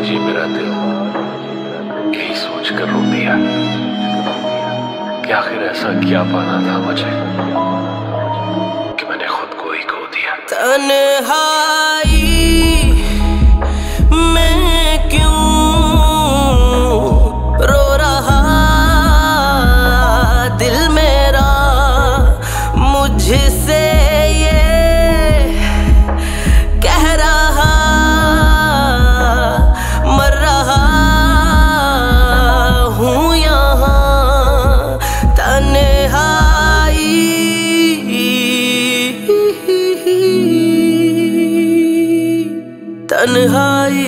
आज ये मेरा दिल यही सोच कर रो दिया कि आखिर ऐसा क्या पाना था मुझे कि मैंने खुद को ही खो दिया। तन्हाई में क्यों रो रहा दिल मेरा, मुझसे ये कह रहा मर रहा हूँ यहाँ। तन्हाई तन्हाई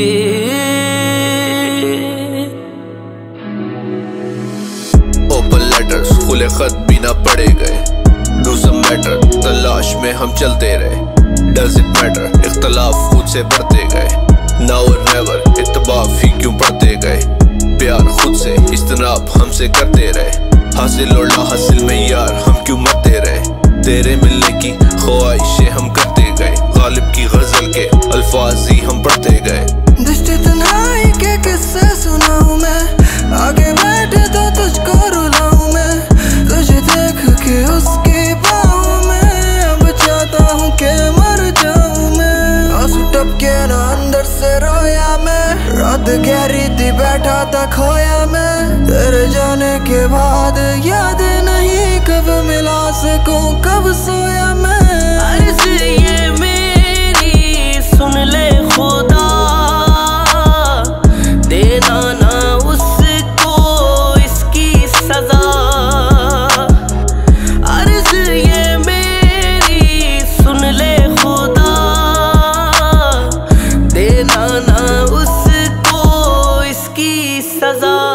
ओपन लेटर्स खुले खत भी ना पढ़े गए, डू सम मैटर तलाश में हम चलते रहे। डज इट मैटर इख्तलाफ खुद से बढ़ते गए, नाउ और नेवर इत्तबाफ ही क्यों पढ़ते गए। प्यार खुद से इज्तनाब हमसे करते रहे, हासिल और लाहासिल में यार हम क्यों मरते रहे। तेरे मिलने की ख्वाहिशें हम करते गए, गालिब की गजल के अल्फाज ही हम पढ़ते गए। दृष्टि तन्हाई के किस्से सुनाऊं मैं, आगे बैठे तो तुझको रुलाऊं मैं। तुझे देख के उसकी बाहों में अब चाहता हूँ कि मर जाऊं मैं। आंसू टपके ना अंदर से रोया मैं, रात गहरी थी बैठा था खोया मैं। तेरे जाने के बाद याद नहीं कब मिला सकूं कब सोया मैं। अर्ज़ ये मेरी सुन ले खुदा, देना ना उसको इसकी सजा। अर्ज़ ये मेरी सुन ले खुदा, देना ना उसको इसकी सजा।